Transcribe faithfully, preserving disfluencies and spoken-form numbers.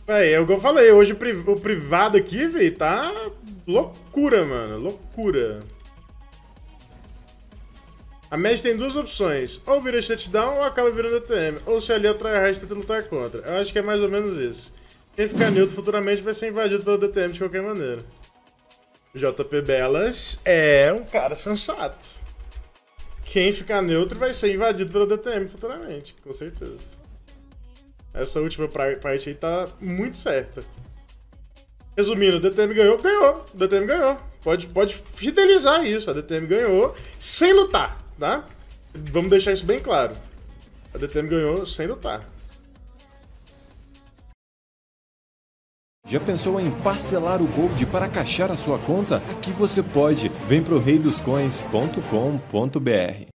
Véi, é o que eu falei, hoje o, pri o privado aqui, véi, tá loucura, mano, loucura. A match tem duas opções, ou vira shutdown ou acaba virando D T M, ou se ali é o tryhard tenta lutar contra. Eu acho que é mais ou menos isso. Quem ficar neutro futuramente vai ser invadido pelo D T M de qualquer maneira. J P Belas é um cara sensato. Quem ficar neutro vai ser invadido pelo D T M futuramente, com certeza. Essa última parte aí tá muito certa. Resumindo, o D T M ganhou, ganhou. O D T M ganhou. Pode, pode fidelizar isso. A D T M ganhou sem lutar, tá? Vamos deixar isso bem claro. A D T M ganhou sem lutar. Já pensou em parcelar o Gold para caixar a sua conta? Aqui você pode. Vem pro rei dos coins ponto com ponto br.